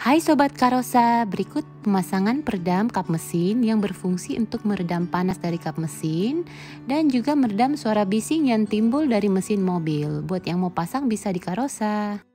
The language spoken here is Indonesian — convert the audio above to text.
Hai Sobat Karosa, berikut pemasangan peredam kap mesin yang berfungsi untuk meredam panas dari kap mesin dan juga meredam suara bising yang timbul dari mesin mobil. Buat yang mau pasang bisa di Karosa.